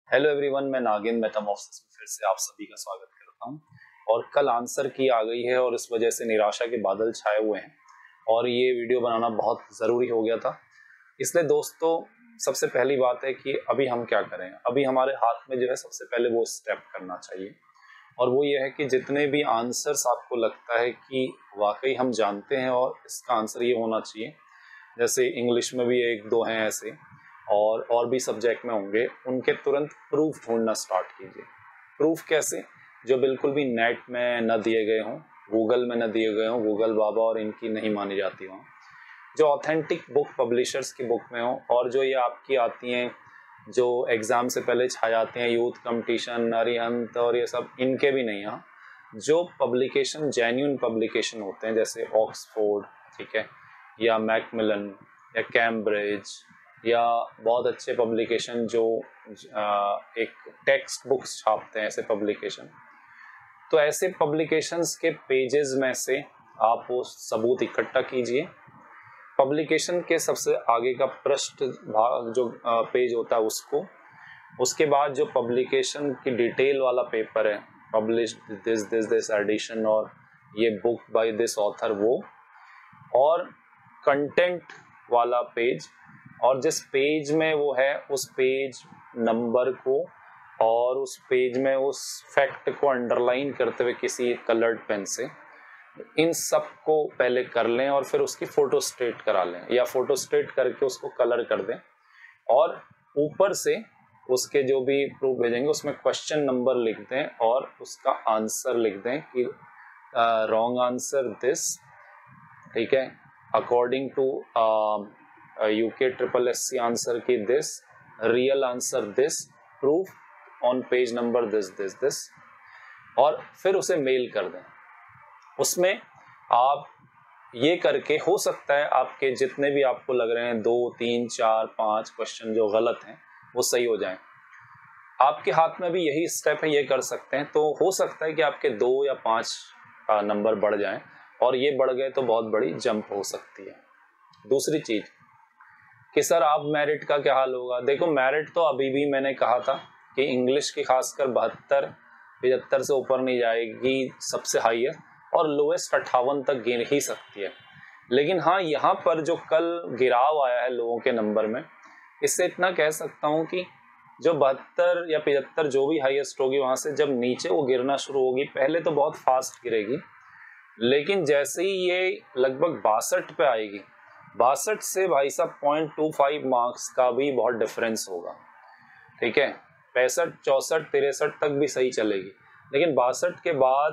Hello everyone, मैं नागिन Metamorphosis में फिर से आप सभी का स्वागत करता हूं। और कल आंसर की आ गई है और इस वजह से निराशा के बादल छाए हुए हैं और ये वीडियो बनाना बहुत ज़रूरी हो गया था। इसलिए दोस्तों, सबसे पहली बात है कि अभी हम क्या करें। अभी हमारे हाथ में जो है सबसे पहले वो स्टेप करना चाहिए और वो ये है कि जितने भी आंसर्स आपको लगता है कि वाकई हम जानते हैं और इसका आंसर ये होना चाहिए, जैसे इंग्लिश में भी एक दो हैं ऐसे और भी सब्जेक्ट में होंगे, उनके तुरंत प्रूफ ढूंढना स्टार्ट कीजिए। प्रूफ कैसे? जो बिल्कुल भी नेट में न दिए गए हों, गूगल में न दिए गए हों, गूगल बाबा और इनकी नहीं मानी जाती हों, जो ऑथेंटिक बुक पब्लिशर्स की बुक में हो और जो ये आपकी आती हैं जो एग्ज़ाम से पहले छा जाते हैं, यूथ कंपटीशन, अरिहंत और ये सब, इनके भी नहीं। हाँ, जो पब्लिकेशन जेन्युइन पब्लिकेशन होते हैं जैसे ऑक्सफोर्ड, ठीक है, या मैकमिलन या कैम्ब्रिज, या बहुत अच्छे पब्लिकेशन जो एक टेक्स्ट बुक्स छापते हैं, ऐसे पब्लिकेशन। तो ऐसे पब्लिकेशंस के पेजेस में से आप वो सबूत इकट्ठा कीजिए। पब्लिकेशन के सबसे आगे का पृष्ठ भाग जो पेज होता है उसको, उसके बाद जो पब्लिकेशन की डिटेल वाला पेपर है, पब्लिश्ड दिस एडिशन और ये बुक बाय दिस ऑथर, वो, और कंटेंट वाला पेज, और जिस पेज में वो है उस पेज नंबर को और उस पेज में उस फैक्ट को अंडरलाइन करते हुए किसी कलर्ड पेन से इन सब को पहले कर लें और फिर उसकी फोटो स्टेट करा लें या फोटो स्टेट करके उसको कलर कर दें। और ऊपर से उसके जो भी प्रूफ भेजेंगे उसमें क्वेश्चन नंबर लिख दें और उसका आंसर लिख दें कि रॉन्ग आंसर दिस, ठीक है, according to UK SSSC answer key this, real answer this, proof on page number this, और फिर उसे मेल कर दें। उसमें आप ये करके, हो सकता है आपके जितने भी आपको लग रहे हैं 2, 3, 4, 5 क्वेश्चन जो गलत हैं वो सही हो जाएं। आपके हाथ में भी यही स्टेप है, ये कर सकते हैं। तो हो सकता है कि आपके 2 या 5 नंबर बढ़ जाएं और ये बढ़ गए तो बहुत बड़ी जंप हो सकती है। दूसरी चीज कि सर आप मेरिट का क्या हाल होगा। देखो, मेरिट तो अभी भी मैंने कहा था कि इंग्लिश की खासकर 72-75 से ऊपर नहीं जाएगी सबसे हाईएस्ट, और लोएस्ट 58 तक गिर ही सकती है। लेकिन हाँ, यहाँ पर जो कल गिराव आया है लोगों के नंबर में, इससे इतना कह सकता हूँ कि जो 72 या 75 जो भी हाईएस्ट होगी, वहाँ से जब नीचे वो गिरना शुरू होगी, पहले तो बहुत फास्ट गिरेगी, लेकिन जैसे ही ये लगभग 62 पे आएगी, 62 से भाई साहब 0.25 मार्क्स का भी बहुत डिफरेंस होगा, ठीक है। 65, 64, 63 तक भी सही चलेगी, लेकिन 62 के बाद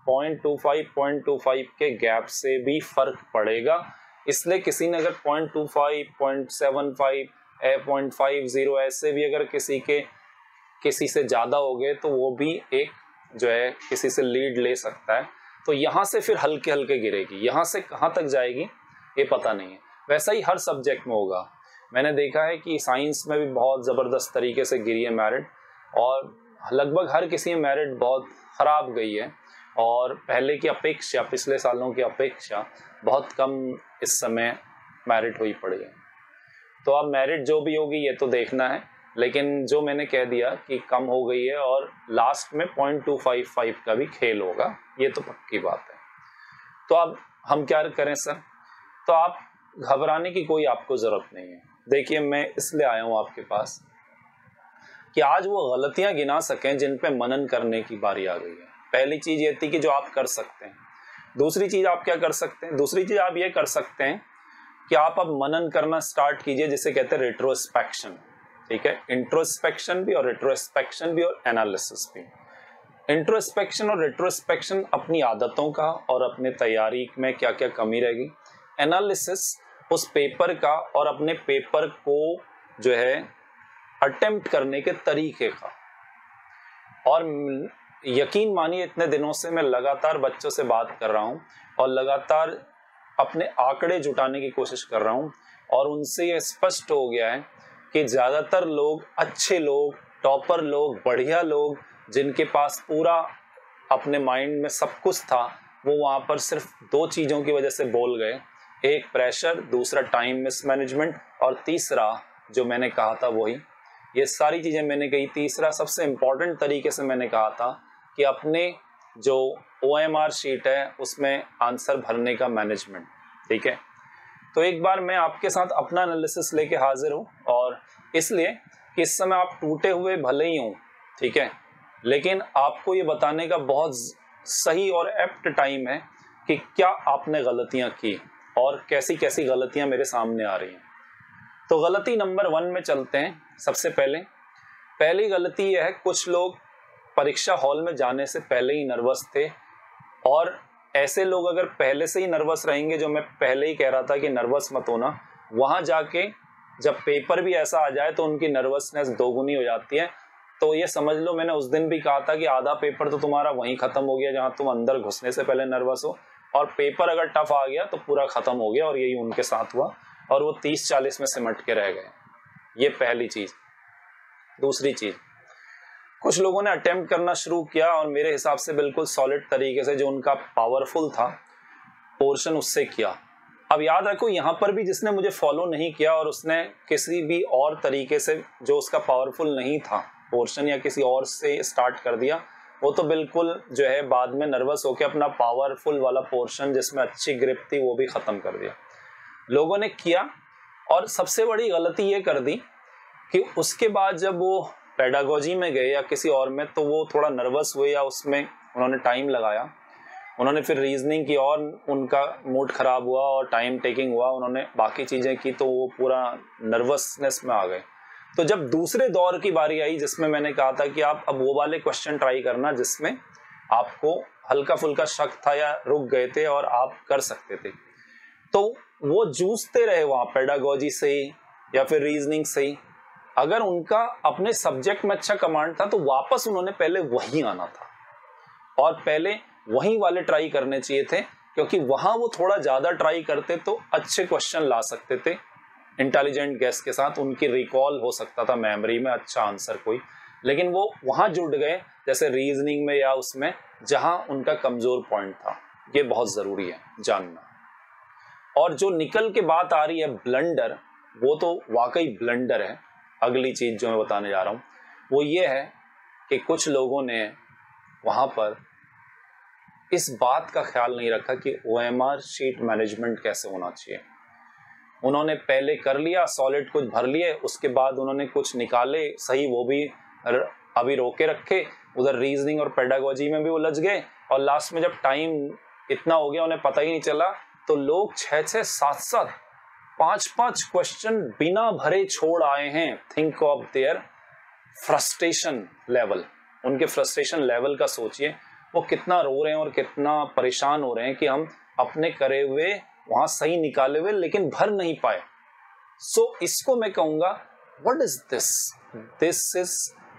0.25 के गैप से भी फर्क पड़ेगा। इसलिए किसी ने अगर 0.25, 0.75, 0.50 ऐसे भी अगर किसी से ज़्यादा हो गए तो वो भी एक जो है किसी से लीड ले सकता है। तो यहाँ से फिर हल्के हल्के गिरेगी, यहाँ से कहाँ तक जाएगी ये पता नहीं है। वैसा ही हर सब्जेक्ट में होगा। मैंने देखा है कि साइंस में भी बहुत ज़बरदस्त तरीके से गिरी है मेरिट, और लगभग हर किसी में मेरिट बहुत ख़राब गई है, और पहले की अपेक्षा, पिछले सालों की अपेक्षा बहुत कम इस समय मेरिट हुई पड़ी है। तो अब मेरिट जो भी होगी ये तो देखना है, लेकिन जो मैंने कह दिया कि कम हो गई है और लास्ट में 0.255 का भी खेल होगा, ये तो पक्की बात है। तो अब हम क्या करें सर? तो आप घबराने की कोई आपको ज़रूरत नहीं है। देखिए, मैं इसलिए आया हूँ आपके पास कि आज वो गलतियां गिना सकें जिन पे मनन करने की बारी आ गई है। पहली चीज ये थी कि जो आप कर सकते हैं। दूसरी चीज आप क्या कर सकते हैं? दूसरी चीज आप ये कर सकते हैं कि आप अब मनन करना स्टार्ट कीजिए, जिसे कहते हैं रेट्रोस्पेक्शन, ठीक है। इंट्रोस्पेक्शन भी और रेट्रोस्पेक्शन भी और एनालिसिस भी। इंट्रोस्पेक्शन और रेट्रोस्पेक्शन अपनी आदतों का और अपने तैयारी में क्या क्या कमी रहेगी। एनालिसिस उस पेपर का और अपने पेपर को जो है अटेम्प्ट करने के तरीके का। और यकीन मानिए, इतने दिनों से मैं लगातार बच्चों से बात कर रहा हूँ और लगातार अपने आंकड़े जुटाने की कोशिश कर रहा हूँ, और उनसे ये स्पष्ट हो गया है कि ज़्यादातर लोग, अच्छे लोग, टॉपर लोग, बढ़िया लोग, जिनके पास पूरा अपने माइंड में सब कुछ था, वो वहाँ पर सिर्फ 2 चीज़ों की वजह से बोल गए। एक प्रेशर, दूसरा टाइम मिसमैनेजमेंट, और तीसरा जो मैंने कहा था वही ये सारी चीजें मैंने कही। तीसरा सबसे इंपॉर्टेंट तरीके से मैंने कहा था कि अपने जो OMR शीट है उसमें आंसर भरने का मैनेजमेंट। ठीक है, तो एक बार मैं आपके साथ अपना एनालिसिस लेके हाजिर हूँ, और इसलिए कि इस समय आप टूटे हुए भले ही हों, ठीक है, लेकिन आपको ये बताने का बहुत सही और एप्ट टाइम है कि क्या आपने गलतियां की और कैसी कैसी गलतियां मेरे सामने आ रही हैं। तो गलती नंबर 1 में चलते हैं। सबसे पहली गलती यह है, कुछ लोग परीक्षा हॉल में जाने से पहले ही नर्वस थे, और ऐसे लोग अगर पहले से ही नर्वस रहेंगे, जो मैं पहले ही कह रहा था कि नर्वस मत होना, वहां जाके जब पेपर भी ऐसा आ जाए तो उनकी नर्वसनेस दोगुनी हो जाती है। तो ये समझ लो, मैंने उस दिन भी कहा था कि आधा पेपर तो तुम्हारा वहीं खत्म हो गया जहां तुम अंदर घुसने से पहले नर्वस हो, और पेपर अगर टफ आ गया तो पूरा खत्म हो गया, और यही उनके साथ हुआ, और वो 30-40 में सिमट के रह गए। ये पहली चीज। दूसरी चीज, कुछ लोगों ने अटेम्प्ट करना शुरू किया और मेरे हिसाब से बिल्कुल सॉलिड तरीके से, जो उनका पावरफुल था पोर्शन, उससे किया। अब याद रखो, यहाँ पर भी जिसने मुझे फॉलो नहीं किया और उसने किसी भी और तरीके से जो उसका पावरफुल नहीं था पोर्शन, या किसी और से स्टार्ट कर दिया, वो तो बिल्कुल जो है बाद में नर्वस होकर अपना पावरफुल वाला पोर्शन जिसमें अच्छी ग्रिप थी वो भी खत्म कर दिया। लोगों ने किया, और सबसे बड़ी गलती ये कर दी कि उसके बाद जब वो पेडागोजी में गए या किसी और में, तो वो थोड़ा नर्वस हुए या उसमें उन्होंने टाइम लगाया, उन्होंने फिर रीजनिंग की और उनका मूड खराब हुआ और टाइम टेकिंग हुआ, उन्होंने बाकी चीजें की, तो वो पूरा नर्वसनेस में आ गए। तो जब दूसरे दौर की बारी आई, जिसमें मैंने कहा था कि आप अब वो वाले क्वेश्चन ट्राई करना जिसमें आपको हल्का फुल्का शक था या रुक गए थे और आप कर सकते थे, तो वो जूझते रहे वहां पेडागोजी से ही या फिर रीजनिंग से ही। अगर उनका अपने सब्जेक्ट में अच्छा कमांड था तो वापस उन्होंने पहले वही आना था और पहले वही वाले ट्राई करने चाहिए थे, क्योंकि वहां वो थोड़ा ज्यादा ट्राई करते तो अच्छे क्वेश्चन ला सकते थे इंटेलिजेंट गेस के साथ, उनकी रिकॉल हो सकता था मेमोरी में अच्छा आंसर कोई। लेकिन वो वहां जुड़ गए जैसे रीजनिंग में या उसमें जहां उनका कमजोर पॉइंट था। ये बहुत जरूरी है जानना। और जो निकल के बात आ रही है ब्लंडर, वो तो वाकई ब्लंडर है। अगली चीज जो मैं बताने जा रहा हूं वो ये है कि कुछ लोगों ने वहां पर इस बात का ख्याल नहीं रखा कि OMR शीट मैनेजमेंट कैसे होना चाहिए। उन्होंने पहले कर लिया, सॉलिड कुछ भर लिए, उसके बाद उन्होंने कुछ निकाले सही, वो भी अभी रोके रखे, उधर रीजनिंग और पेडागोजी में भी उलझ गए, और लास्ट में जब टाइम इतना हो गया उन्हें पता ही नहीं चला, तो लोग 6-6, 7-7, 5-5 क्वेश्चन बिना भरे छोड़ आए हैं। Think of their frustration level, उनके फ्रस्ट्रेशन लेवल का सोचिए, वो कितना रो रहे हैं और कितना परेशान हो रहे हैं कि हम अपने करे हुए वहां सही निकाले हुए लेकिन भर नहीं पाए। सो इसको मैं कहूंगा, what is this? This is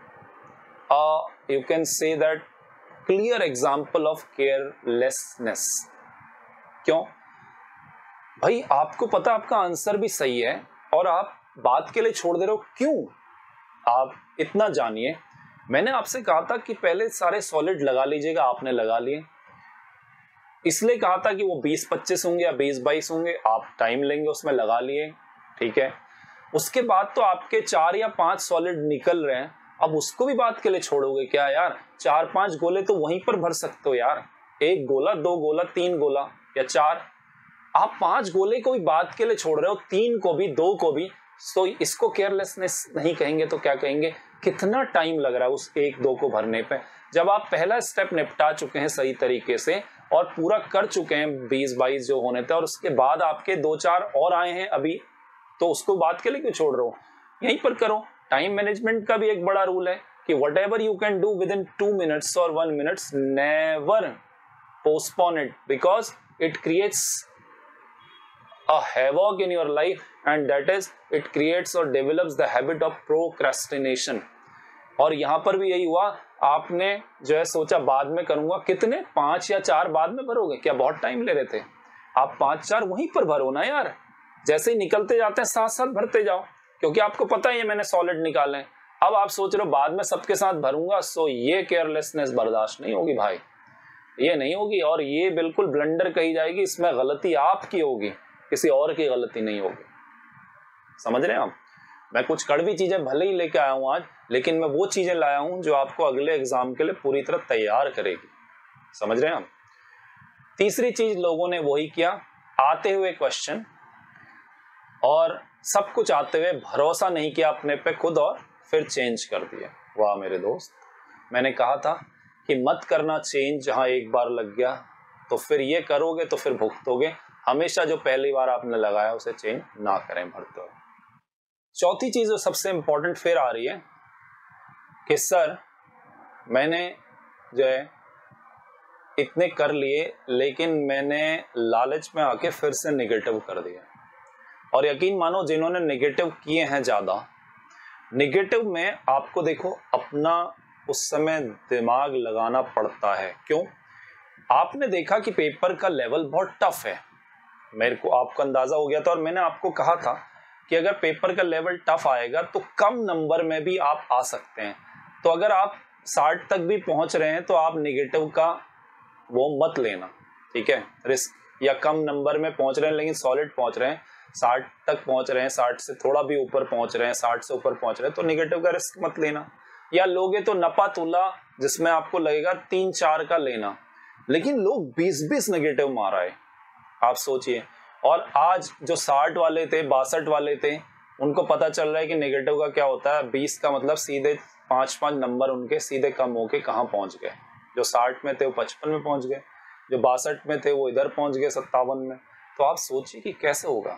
you can say that clear example of carelessness. क्यों भाई? आपको पता आपका आंसर भी सही है और आप बात के लिए छोड़ दे रहे हो, क्यों? आप इतना जानिए, मैंने आपसे कहा था कि पहले सारे सॉलिड लगा लीजिएगा, आपने लगा लिए। इसलिए कहा था कि वो 20-25 होंगे या 20-22 होंगे, आप टाइम लेंगे उसमें, लगा लिए, ठीक है। उसके बाद तो आपके 4 या 5 सॉलिड निकल रहे हैं, अब उसको भी बात के लिए छोड़ोगे क्या यार? 4-5 गोले तो वहीं पर भर सकते हो यार, 1 गोला, 2 गोला, 3 गोला या 4। आप 5 गोले को भी बात के लिए छोड़ रहे हो, 3 को भी, 2 को भी। तो इसको केयरलेसनेस नहीं कहेंगे तो क्या कहेंगे? कितना टाइम लग रहा है उस 1-2 को भरने पे, जब आप पहला स्टेप निपटा चुके हैं सही तरीके से और पूरा कर चुके हैं 20-22 जो होने थे, और उसके बाद आपके 2-4 और आए हैं अभी, तो उसको बात के लिए क्यों छोड़ रहे हो? यहीं पर करो। टाइम मैनेजमेंट का भी एक बड़ा रूल है कि whatever you can do within 2 minutes और 1 minute, never postpone it, because it creates a havoc in your life, and that is it creates or develops the habit of procrastination। और यहां पर भी यही हुआ, आपने जो है सोचा बाद में करूंगा, कितने 5 या 4 बाद में भरोगे? क्या बहुत टाइम ले रहे थे? आप 5-4 वहीं पर भरो ना यार, जैसे ही निकलते जाते हैं साथ साथ भरते जाओ, क्योंकि आपको पता है मैंने सॉलिड निकाले हैं। अब आप सोच रहे हो बाद में सबके साथ भरूंगा, सो ये केयरलेसनेस बर्दाश्त नहीं होगी भाई, ये नहीं होगी, और ये बिल्कुल ब्लंडर कही जाएगी। इसमें गलती आपकी होगी, किसी और की गलती नहीं होगी। समझ रहे हैं आप? मैं कुछ कड़वी चीजें भले ही लेके आया हूं आज, लेकिन मैं वो चीजें लाया हूं जो आपको अगले एग्जाम के लिए पूरी तरह तैयार करेगी। समझ रहे हैं हम? तीसरी चीज लोगों ने वही किया, आते हुए क्वेश्चन और सब कुछ आते हुए भरोसा नहीं किया अपने पे खुद और फिर चेंज कर दिया। वाह मेरे दोस्त, मैंने कहा था कि मत करना चेंज, जहां एक बार लग गया तो फिर ये करोगे तो फिर भुगतोगे। हमेशा जो पहली बार आपने लगाया उसे चेंज ना करें भरते हुए। चौथी चीज जो सबसे इंपॉर्टेंट फिर आ रही है कि सर मैंने जो है इतने कर लिए, लेकिन मैंने लालच में आके फिर से नेगेटिव कर दिया। और यकीन मानो जिन्होंने नेगेटिव किए हैं ज्यादा, नेगेटिव में आपको देखो अपना उस समय दिमाग लगाना पड़ता है। क्यों? आपने देखा कि पेपर का लेवल बहुत टफ है, मेरे को आपको अंदाजा हो गया था, और मैंने आपको कहा था कि अगर पेपर का लेवल टफ आएगा तो कम नंबर में भी आप आ सकते हैं। तो अगर आप 60 तक भी पहुंच रहे हैं तो आप नेगेटिव का वो मत लेना, ठीक है, रिस्क। या कम नंबर में पहुंच रहे हैं लेकिन सॉलिड पहुंच रहे हैं, 60 तक पहुंच रहे हैं, 60 से थोड़ा भी ऊपर पहुंच रहे हैं, 60 से ऊपर पहुंच रहे हैं, तो नेगेटिव का रिस्क मत लेना। या लोगे तो नपा तुला, जिसमें आपको लगेगा 3-4 का लेना, लेकिन लोग 20-20 नेगेटिव मारा है, आप सोचिए। और आज जो 60 वाले थे, 62 वाले थे, उनको पता चल रहा है कि नेगेटिव का क्या होता है। 20 का मतलब सीधे 5-5 नंबर उनके सीधे कम होके कहाँ पहुंच गए। जो 60 में थे वो 55 में पहुंच गए, जो 62 में थे वो इधर पहुंच गए 57 में। तो आप सोचिए कि कैसे होगा।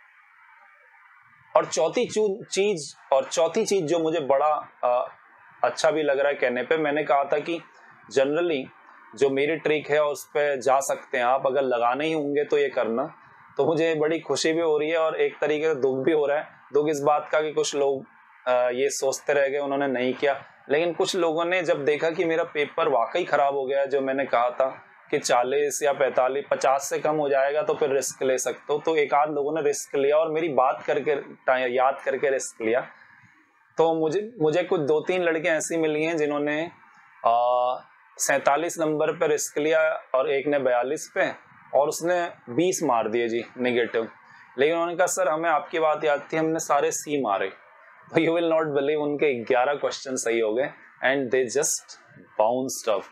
और चौथी चीज जो मुझे बड़ा अच्छा भी लग रहा है कहने पे, मैंने कहा था कि जनरली जो मेरी ट्रिक है उस पर जा सकते हैं आप, अगर लगाने ही होंगे तो ये करना। तो मुझे बड़ी खुशी भी हो रही है और एक तरीके से दुख भी हो रहा है। दुख इस बात का कि कुछ लोग ये सोचते रह गए, उन्होंने नहीं किया, लेकिन कुछ लोगों ने जब देखा कि मेरा पेपर वाकई खराब हो गया है, जो मैंने कहा था कि 40 या 45, 50 से कम हो जाएगा तो फिर रिस्क ले सकते हो, तो एक आध लोगों ने रिस्क लिया और मेरी बात करके याद करके रिस्क लिया। तो मुझे कुछ 2-3 लड़के ऐसी मिली हैं जिन्होंने 47 नंबर पे रिस्क लिया और एक ने 42 पे, और उसने 20 मार दिए जी नेगेटिव। लेकिन उन्होंने कहा सर हमें आपकी बात याद थी, हमने सारे सी मारे। तो यू विल नॉट बिलीव, उनके 11 क्वेश्चन सही हो गए and they just bounced up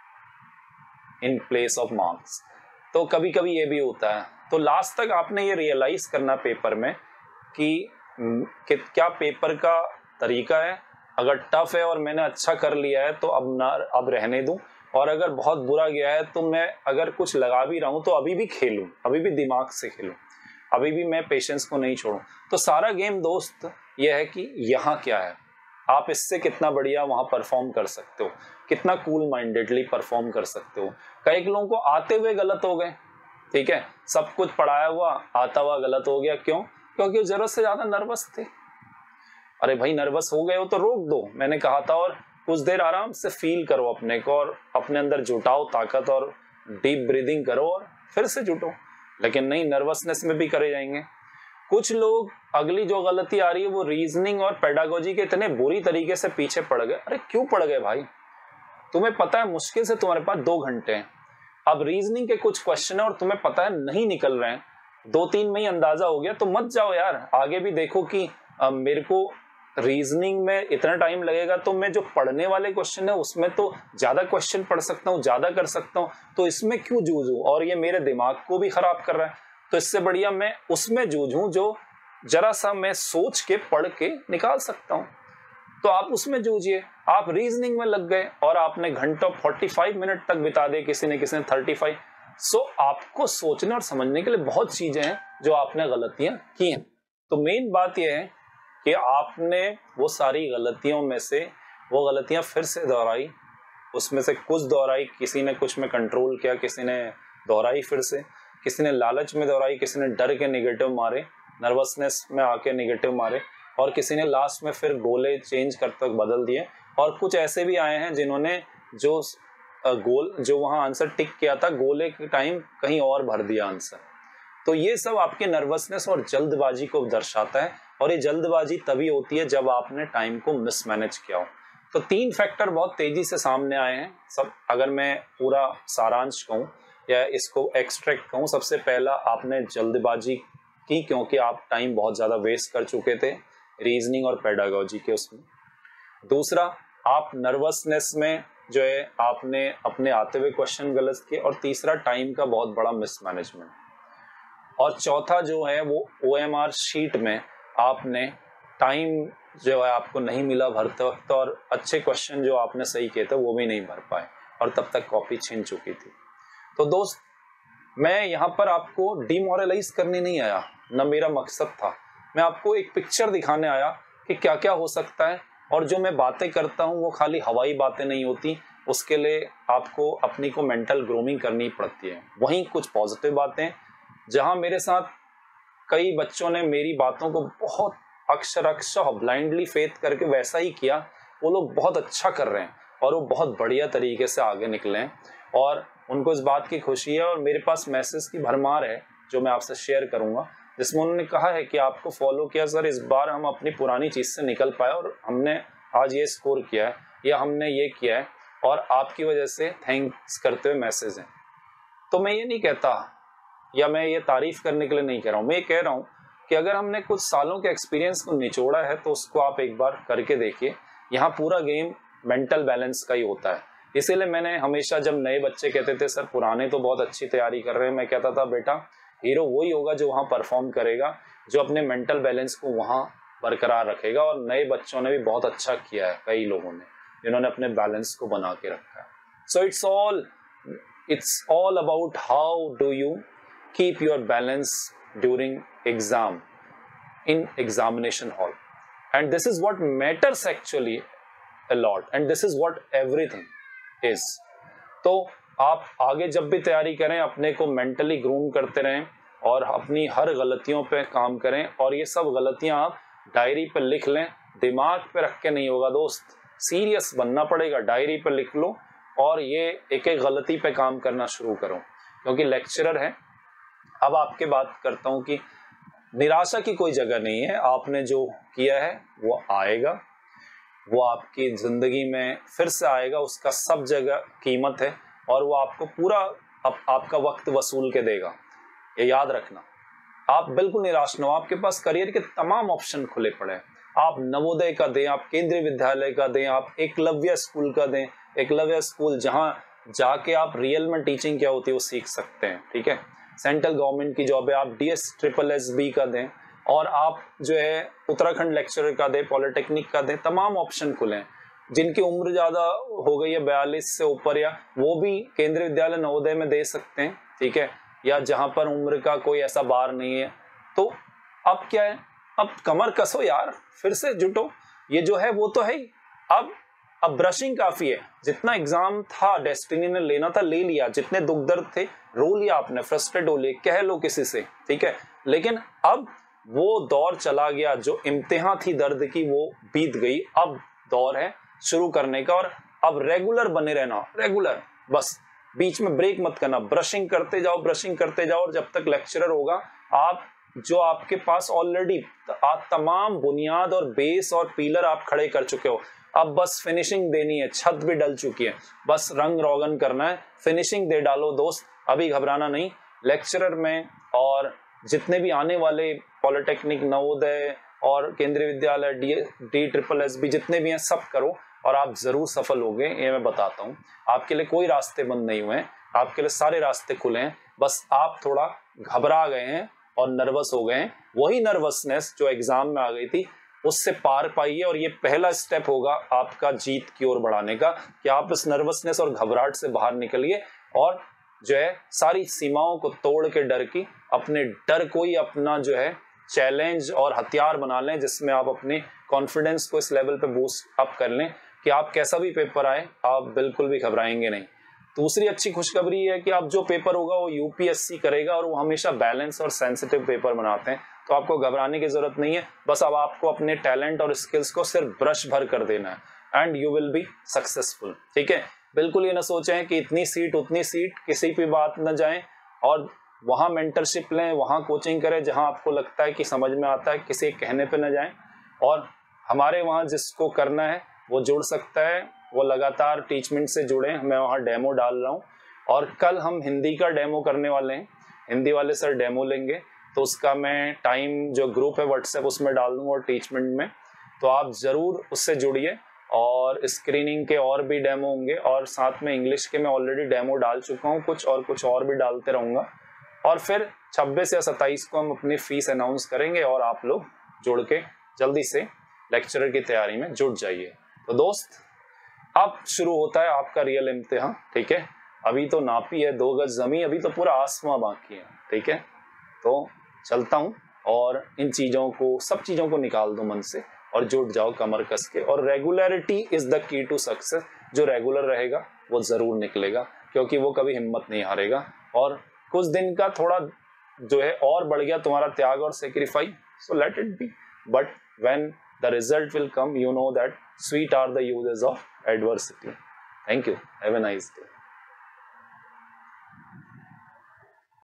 in place of marks. तो कभी कभी ये भी होता है। तो लास्ट तक आपने ये रियलाइज करना पेपर में कि क्या पेपर का तरीका है। अगर टफ है और मैंने अच्छा कर लिया है तो अब रहने दूं, और अगर बहुत बुरा गया है तो मैं अगर कुछ लगा भी रहा हूं तो अभी भी खेलूं, अभी भी दिमाग से खेलूं, अभी भी मैं पेशेंस को नहीं छोड़ूं। तो सारा गेम दोस्त यह है कि यहाँ क्या है, आप इससे कितना बढ़िया वहां परफॉर्म कर सकते हो, कितना कूल माइंडेडली परफॉर्म कर सकते हो। कई लोगों को आते हुए गलत हो गए, ठीक है, सब कुछ पढ़ाया हुआ आता हुआ गलत हो गया। क्यों? क्योंकि जरूरत से ज्यादा नर्वस थे। अरे भाई नर्वस हो गए हो तो रोक दो, मैंने कहा था, और कुछ देर आराम से फील करो अपने को और अपने अंदर जुटाओ ताकत और डीप ब्रीदिंग करो और फिर से जुटो। लेकिन नहीं, नर्वसनेस में भी करे जाएंगे। कुछ लोग अगली जो गलती आ रही है वो रीजनिंग और पेडागोजी के इतने बुरी तरीके से पीछे पड़ गए। अरे क्यों पड़ गए भाई? तुम्हें पता है मुश्किल से तुम्हारे पास 2 घंटे हैं, अब रीजनिंग के कुछ क्वेश्चन है और तुम्हें पता है नहीं निकल रहे हैं, 2-3 में ही अंदाजा हो गया, तो मत जाओ यार, आगे भी देखो कि मेरे को रीजनिंग में इतना टाइम लगेगा तो मैं जो पढ़ने वाले क्वेश्चन है उसमें तो ज्यादा क्वेश्चन पढ़ सकता हूँ, ज्यादा कर सकता हूँ, तो इसमें क्यों जूझूं, और ये मेरे दिमाग को भी खराब कर रहा है। तो इससे बढ़िया मैं उसमें जूझूं जो जरा सा मैं सोच के पढ़ के निकाल सकता हूं। तो आप उसमें जूझिए। आप रीजनिंग में लग गए और आपने घंटों 45 मिनट तक बिता दिए, किसी ने 35। सो आपको सोचने और समझने के लिए बहुत चीजें हैं जो आपने गलतियां की हैं। तो मेन बात यह है कि आपने वो सारी गलतियों में से वो गलतियां फिर से दोहराई, उसमें से कुछ दोहराई, किसी ने कुछ में कंट्रोल किया, किसी ने दोहराई फिर से, किसी ने लालच में दोहराई, किसी ने डर के नेगेटिव मारे, नर्वसनेस में आके नेगेटिव मारे, और किसी ने लास्ट में फिर गोले चेंज करते वक्त बदल दिए। और कुछ ऐसे भी आए हैं जिन्होंने जो वहां आंसर टिक किया था गोले के टाइम कहीं और भर दिया आंसर। तो ये सब आपके नर्वसनेस और जल्दबाजी को दर्शाता है, और ये जल्दबाजी तभी होती है जब आपने टाइम को मिसमैनेज किया हो। तो 3 फैक्टर बहुत तेजी से सामने आए हैं सब, अगर मैं पूरा सारांश कहूं या इसको एक्सट्रैक्ट कहूं। सबसे पहला, आपने जल्दबाजी की क्योंकि आप टाइम बहुत ज्यादा वेस्ट कर चुके थे रीजनिंग और पेडागोजी के उसमें। दूसरा, आप नर्वसनेस में जो है आपने अपने आते हुए क्वेश्चन गलत किए। और तीसरा, टाइम का बहुत बड़ा मिसमैनेजमेंट। और चौथा जो है वो OMR शीट में आपने टाइम जो है आपको नहीं मिला भरते वक्त, और अच्छे क्वेश्चन जो आपने सही किए थे वो भी नहीं भर पाए, और तब तक कॉपी छिन चुकी थी। तो दोस्त, मैं यहाँ पर आपको डिमोरलाइज करने नहीं आया, न मेरा मकसद था। मैं आपको एक पिक्चर दिखाने आया कि क्या क्या हो सकता है। और जो मैं बातें करता हूँ वो खाली हवाई बातें नहीं होती, उसके लिए आपको अपनी को मेंटल ग्रूमिंग करनी पड़ती है। वहीं कुछ पॉजिटिव बातें, जहाँ मेरे साथ कई बच्चों ने मेरी बातों को बहुत अक्षरशः ब्लाइंडली फेथ करके वैसा ही किया, वो लोग बहुत अच्छा कर रहे हैं और वो बहुत बढ़िया तरीके से आगे निकले हैं, और उनको इस बात की खुशी है। और मेरे पास मैसेज की भरमार है जो मैं आपसे शेयर करूंगा, जिसमें उन्होंने कहा है कि आपको फॉलो किया सर, इस बार हम अपनी पुरानी चीज़ से निकल पाए और हमने आज ये स्कोर किया है या हमने ये किया है, और आपकी वजह से थैंक्स करते हुए मैसेज हैं। तो मैं ये नहीं कहता, या मैं ये तारीफ करने के लिए नहीं कह रहा हूँ, मैं ये कह रहा हूँ कि अगर हमने कुछ सालों के एक्सपीरियंस को निचोड़ा है तो उसको आप एक बार करके देखिए। यहाँ पूरा गेम मेंटल बैलेंस का ही होता है। इसीलिए मैंने हमेशा, जब नए बच्चे कहते थे सर पुराने तो बहुत अच्छी तैयारी कर रहे हैं, मैं कहता था बेटा हीरो वही होगा जो वहाँ परफॉर्म करेगा, जो अपने मेंटल बैलेंस को वहाँ बरकरार रखेगा। और नए बच्चों ने भी बहुत अच्छा किया है, कई लोगों ने जिन्होंने अपने बैलेंस को बना के रखा है। So it's all about how do you keep your balance during exam in examination hall, and this is what matters actually a lot, and this is what everything is. तो आप आगे जब भी तैयारी करें अपने को मेंटली ग्रूम करते रहें और अपनी हर गलतियों पे काम करें, और ये सब गलतियां आप डायरी पे लिख लें। दिमाग पे रख के नहीं होगा दोस्त, सीरियस बनना पड़ेगा। डायरी पे लिख लो और ये एक एक गलती पे काम करना शुरू करो, क्योंकि लेक्चरर है। अब आपके बात करता हूं कि निराशा की कोई जगह नहीं है। आपने जो किया है वो आएगा, वो आपकी जिंदगी में फिर से आएगा, उसका सब जगह कीमत है, और वो आपको पूरा आपका वक्त वसूल के देगा। ये याद रखना। आप बिल्कुल निराश न हो, आपके पास करियर के तमाम ऑप्शन खुले पड़े हैं। आप नवोदय का दें, आप केंद्रीय विद्यालय का दें, आप एकलव्य स्कूल का दें। एकलव्य स्कूल जहां जाके आप रियल में टीचिंग क्या होती है वो सीख सकते हैं, ठीक है। सेंट्रल गवर्नमेंट की जॉब है, आप DSSSB का दें, और आप जो है उत्तराखंड लेक्चरर का दें, पॉलिटेक्निक का दें। तमाम ऑप्शन खुले हैं। जिनकी उम्र ज़्यादा हो गई है 42 से ऊपर, या वो भी केंद्रीय विद्यालय नवोदय में दे सकते हैं, ठीक है। या जहां पर उम्र का कोई ऐसा बार नहीं है। तो अब क्या है, अब कमर कसो यार, फिर से जुटो। ये जो है वो तो है ही। अब ब्रशिंग काफी है। जितना एग्जाम था, डेस्टिनी ने लेना था ले लिया, जितने दुख दर्द थे रो लिया आपने, फ्रस्ट्रेट हो लिए, कह लो किसी से, ठीक है। लेकिन अब वो दौर चला गया, जो इम्तिहान थी दर्द की वो बीत गई। अब दौर है शुरू करने का, और अब रेगुलर बने रहना, रेगुलर, बस बीच में ब्रेक मत करना। ब्रशिंग करते जाओ, ब्रशिंग करते जाओ, और जब तक लेक्चरर होगा आप, जो आपके पास ऑलरेडी तमाम बुनियाद और बेस और पिलर आप खड़े कर चुके हो, अब बस फिनिशिंग देनी है। छत भी डल चुकी है, बस रंग रोगन करना है, फिनिशिंग दे डालो दोस्त। अभी घबराना नहीं। लेक्चरर में और जितने भी आने वाले पॉलिटेक्निक, नवोदय और केंद्रीय विद्यालय, DSSSB जितने भी हैं, सब करो और आप जरूर सफल होगे, ये मैं बताता हूँ। आपके लिए कोई रास्ते बंद नहीं हुए हैं, आपके लिए सारे रास्ते खुले हैं। बस आप थोड़ा घबरा गए हैं और नर्वस हो गए हैं। वही नर्वसनेस जो एग्जाम में आ गई थी उससे पार पाइए, और ये पहला स्टेप होगा आपका जीत की ओर बढ़ाने का, कि आप इस नर्वसनेस और घबराहट से बाहर निकलिए और जो है सारी सीमाओं को तोड़ के डर की, अपने डर को ही अपना जो है चैलेंज और हथियार बना लें, जिसमें आप अपने कॉन्फिडेंस को इस लेवल पे बूस्ट अप कर लें कि आप कैसा भी पेपर आए आप बिल्कुल भी घबराएंगे नहीं। दूसरी अच्छी खुशखबरी है कि अब जो पेपर होगा वो UPSC करेगा, और वो हमेशा बैलेंस और सेंसिटिव पेपर बनाते हैं, तो आपको घबराने की जरूरत नहीं है। बस अब आपको अपने टैलेंट और स्किल्स को सिर्फ ब्रश भर कर देना है, and you will be successful, ठीक है। बिल्कुल ये ना सोचें कि इतनी सीट उतनी सीट, किसी पे बात न जाएं, और वहाँ मेंटरशिप लें, वहाँ कोचिंग करें जहाँ आपको लगता है कि समझ में आता है, किसी कहने पे न जाएं। और हमारे वहाँ जिसको करना है वो जुड़ सकता है, वो लगातार टीचमेंट से जुड़े। मैं वहाँ डेमो डाल रहा हूँ, और कल हम हिंदी का डेमो करने वाले हैं। हिंदी वाले सर डेमो लेंगे, तो उसका मैं टाइम जो ग्रुप है व्हाट्सएप उसमें डाल दूंगा और टीचमेंट में, तो आप ज़रूर उससे जुड़िए। और स्क्रीनिंग के और भी डेमो होंगे और साथ में इंग्लिश के मैं ऑलरेडी डेमो डाल चुका हूँ कुछ और भी डालते रहूँगा। और फिर 26 या 27 को हम अपनी फीस अनाउंस करेंगे और आप लोग जुड़ के जल्दी से लेक्चरर की तैयारी में जुट जाइए। तो दोस्त, अब शुरू होता है आपका रियल इम्तिहान, ठीक है। अभी तो नापी है 2 गज जमीन, अभी तो पूरा आसमां बाकी है, ठीक है। तो चलता हूँ और इन चीज़ों को, सब चीज़ों को निकाल दो मन से और जुट जाओ कमर कस के। और regularity is the key to success. जो रेगुलर रहेगा वो जरूर निकलेगा, क्योंकि वो कभी हिम्मत नहीं हारेगा। और कुछ दिन का थोड़ा जो है और बढ़ गया तुम्हारा त्याग और sacrifice, so let it be, but when the result will come, you know that sweet are the uses of adversity. Thank you. Have a nice day.